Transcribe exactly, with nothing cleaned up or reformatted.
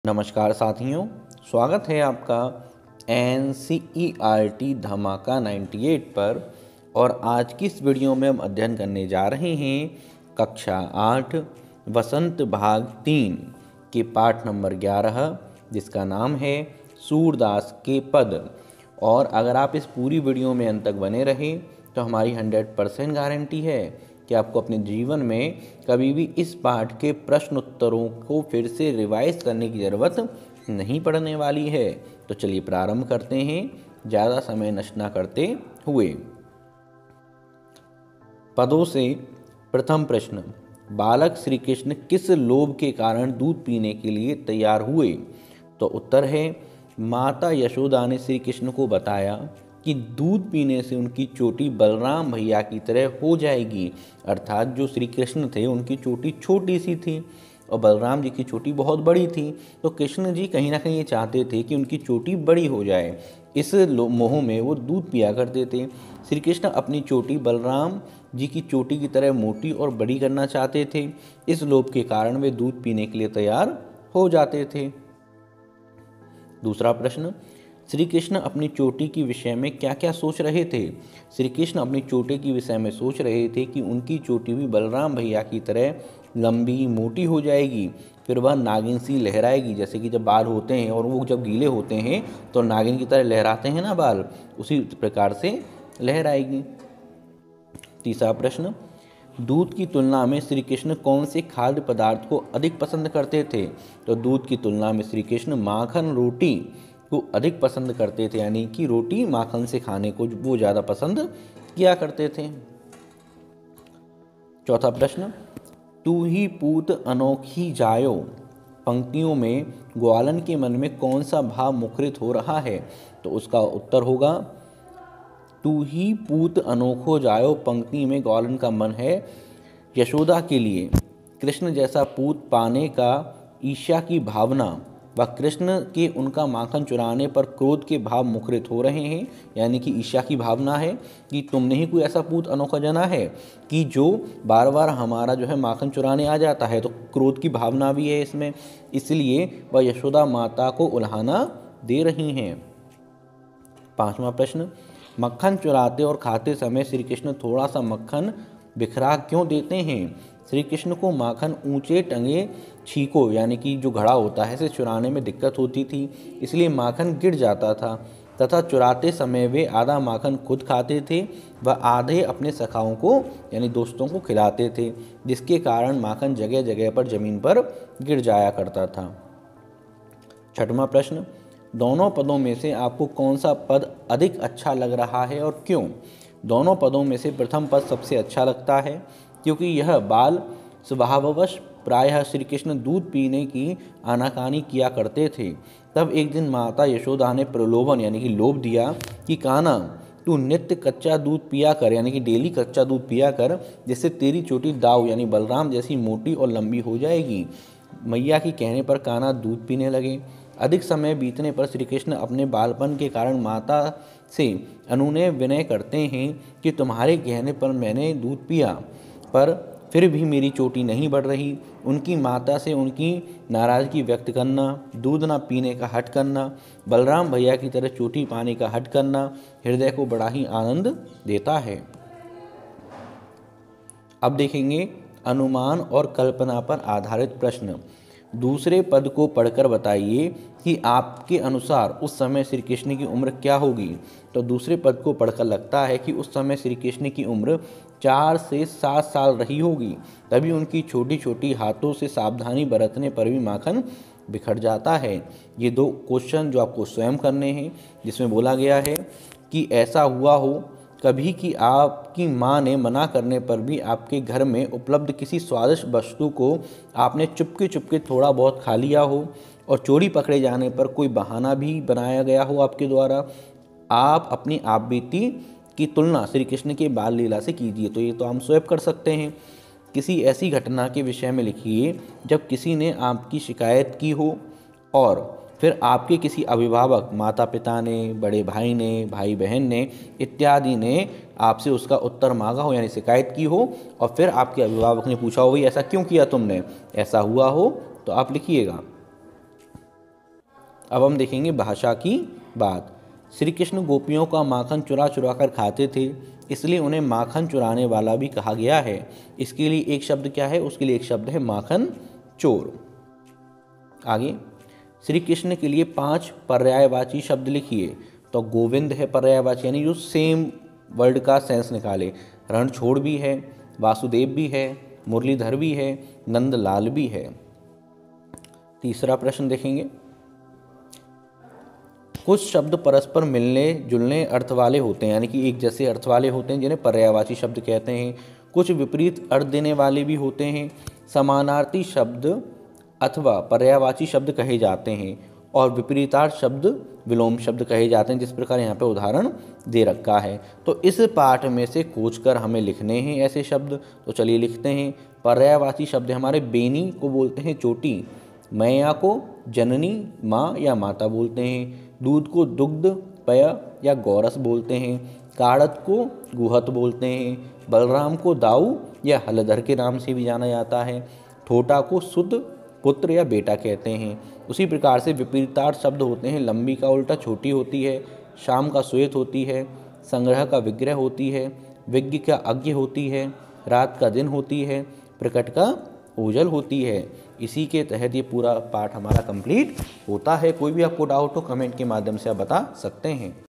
नमस्कार साथियों, स्वागत है आपका N C E R T धमाका अट्ठानवे पर। और आज की इस वीडियो में हम अध्ययन करने जा रहे हैं कक्षा आठ वसंत भाग तीन के पाठ नंबर ग्यारह, जिसका नाम है सूरदास के पद। और अगर आप इस पूरी वीडियो में अंत तक बने रहें तो हमारी हंड्रेड परसेंट गारंटी है कि आपको अपने जीवन में कभी भी इस पाठ के प्रश्न उत्तरों को फिर से रिवाइज करने की ज़रूरत नहीं पड़ने वाली है। तो चलिए प्रारंभ करते हैं, ज़्यादा समय नष्ट न करते हुए। पदों से प्रथम प्रश्न, बालक श्री कृष्ण किस लोभ के कारण दूध पीने के लिए तैयार हुए? तो उत्तर है, माता यशोदा ने श्री कृष्ण को बताया कि दूध पीने से उनकी चोटी बलराम भैया की तरह हो जाएगी। अर्थात जो श्री कृष्ण थे उनकी चोटी छोटी सी थी और बलराम जी की चोटी बहुत बड़ी थी। तो कृष्ण जी कहीं ना कहीं ये चाहते थे कि उनकी चोटी बड़ी हो जाए। इस मोह में वो दूध पिया करते थे। श्री कृष्ण अपनी चोटी बलराम जी की चोटी की तरह मोटी और बड़ी करना चाहते थे। इस लोभ के कारण वे दूध पीने के लिए तैयार हो जाते थे। दूसरा प्रश्न, श्री कृष्ण अपनी चोटी के विषय में क्या क्या सोच रहे थे? श्री कृष्ण अपनी चोटी के विषय में सोच रहे थे कि उनकी चोटी भी बलराम भैया की तरह लंबी मोटी हो जाएगी, फिर वह नागिन सी लहराएगी। जैसे कि जब बाल होते हैं और वो जब गीले होते हैं तो नागिन की तरह लहराते हैं ना बाल, उसी प्रकार से लहराएगी। तीसरा प्रश्न, दूध की तुलना में श्री कृष्ण कौन से खाद्य पदार्थ को अधिक पसंद करते थे? तो दूध की तुलना में श्री कृष्ण माखन रोटी को अधिक पसंद करते थे, यानी कि रोटी माखन से खाने को वो ज़्यादा पसंद किया करते थे। चौथा प्रश्न, तू ही पूत अनोखी जायो पंक्तियों में ग्वालन के मन में कौन सा भाव मुखरित हो रहा है? तो उसका उत्तर होगा, तू ही पूत अनोखो जायो पंक्ति में ग्वालन का मन है यशोदा के लिए कृष्ण जैसा पूत पाने का ईर्ष्या की भावना व कृष्ण के उनका माखन चुराने पर क्रोध के भाव मुखरित हो रहे हैं। यानी कि ईर्ष्या की भावना है कि तुमने ही कोई ऐसा पूत अनोखा जना है कि जो बार बार हमारा जो है माखन चुराने आ जाता है। तो क्रोध की भावना भी है इसमें, इसलिए वह यशोदा माता को उल्हाना दे रही हैं। पांचवा प्रश्न, मक्खन चुराते और खाते समय श्री कृष्ण थोड़ा सा मक्खन बिखरा क्यों देते हैं? श्री कृष्ण को माखन ऊंचे टंगे छीको, यानी कि जो घड़ा होता है, इसे चुराने में दिक्कत होती थी, इसलिए माखन गिर जाता था। तथा चुराते समय वे आधा माखन खुद खाते थे व आधे अपने सखाओं को यानी दोस्तों को खिलाते थे, जिसके कारण माखन जगह जगह पर जमीन पर गिर जाया करता था। छठवां प्रश्न, दोनों पदों में से आपको कौन सा पद अधिक अच्छा लग रहा है और क्यों? दोनों पदों में से प्रथम पद सबसे अच्छा लगता है, क्योंकि यह बाल स्वभाववश प्रायः श्री कृष्ण दूध पीने की आनाकानी किया करते थे। तब एक दिन माता यशोदा ने प्रलोभन यानी कि लोभ दिया कि कान्हा तू नित्य कच्चा दूध पिया कर, यानी कि डेली कच्चा दूध पिया कर, जिससे तेरी चोटी दाऊ यानी बलराम जैसी मोटी और लंबी हो जाएगी। मैया के कहने पर कान्हा दूध पीने लगे। अधिक समय बीतने पर श्री कृष्ण अपने बालपन के कारण माता से अनुनय विनय करते हैं कि तुम्हारे कहने पर मैंने दूध पिया, पर फिर भी मेरी चोटी नहीं बढ़ रही। उनकी माता से उनकी नाराज़गी व्यक्त करना, दूध ना पीने का हट करना, बलराम भैया की तरह चोटी पाने का हट करना हृदय को बड़ा ही आनंद देता है। अब देखेंगे अनुमान और कल्पना पर आधारित प्रश्न। दूसरे पद को पढ़कर बताइए कि आपके अनुसार उस समय श्री कृष्ण की उम्र क्या होगी? तो दूसरे पद को पढ़कर लगता है कि उस समय श्री कृष्ण की उम्र चार से सात साल रही होगी। तभी उनकी छोटी छोटी हाथों से सावधानी बरतने पर भी माखन बिखर जाता है। ये दो क्वेश्चन जो आपको स्वयं करने हैं, जिसमें बोला गया है कि ऐसा हुआ हो कभी कि आपकी माँ ने मना करने पर भी आपके घर में उपलब्ध किसी स्वादिष्ट वस्तु को आपने चुपके चुपके थोड़ा बहुत खा लिया हो और चोरी पकड़े जाने पर कोई बहाना भी बनाया गया हो आपके द्वारा। आप अपनी आप बीती की तुलना श्री कृष्ण के बाल लीला से कीजिए। तो ये तो हम स्वयं कर सकते हैं। किसी ऐसी घटना के विषय में लिखिए जब किसी ने आपकी शिकायत की हो और फिर आपके किसी अभिभावक, माता पिता ने, बड़े भाई ने, भाई बहन ने इत्यादि ने आपसे उसका उत्तर मांगा हो यानी शिकायत की हो, और फिर आपके अभिभावक ने पूछा हो भाई ऐसा क्यों किया तुमने, ऐसा हुआ हो तो आप लिखिएगा। अब हम देखेंगे भाषा की बात। श्री कृष्ण गोपियों का माखन चुरा चुरा कर खाते थे, इसलिए उन्हें माखन चुराने वाला भी कहा गया है। इसके लिए एक शब्द क्या है? उसके लिए एक शब्द है माखन चोर। आगे, श्री कृष्ण के लिए पांच पर्यायवाची शब्द लिखिए। तो गोविंद है पर्यायवाची, यानी जो सेम वर्ड का सेंस निकाले। रणछोड़ भी है, वासुदेव भी है, मुरलीधर भी है, नंदलाल भी है। तीसरा प्रश्न देखेंगे, कुछ शब्द परस्पर मिलने जुलने अर्थ वाले होते हैं, यानी कि एक जैसे अर्थ वाले होते हैं, जिन्हें पर्यायवाची शब्द कहते हैं। कुछ विपरीत अर्थ देने वाले भी होते हैं। समानार्थी शब्द अथवा पर्यायवाची शब्द कहे जाते हैं और विपरीतार्थ शब्द विलोम शब्द कहे जाते हैं, जिस प्रकार यहाँ पे उदाहरण दे रखा है। तो इस पाठ में से खोजकर हमें लिखने हैं ऐसे शब्द। तो चलिए लिखते हैं। पर्यायवाची शब्द हमारे बेनी को बोलते हैं चोटी, मैया को जननी माँ या माता बोलते हैं, दूध को दुग्ध पय या गौरस बोलते हैं, काढ़त को गुहत बोलते हैं, बलराम को दाऊ या हलधर के नाम से भी जाना जाता है, ठोटा को शुद्ध पुत्र या बेटा कहते हैं। उसी प्रकार से विपरीतार्थ शब्द होते हैं। लंबी का उल्टा छोटी होती है, शाम का श्वेत होती है, संग्रह का विग्रह होती है, विज्ञ का अज्ञ होती है, रात का दिन होती है, प्रकट का ओझल होती है। इसी के तहत ये पूरा पाठ हमारा कंप्लीट होता है। कोई भी आपको डाउट हो कमेंट के माध्यम से आप बता सकते हैं।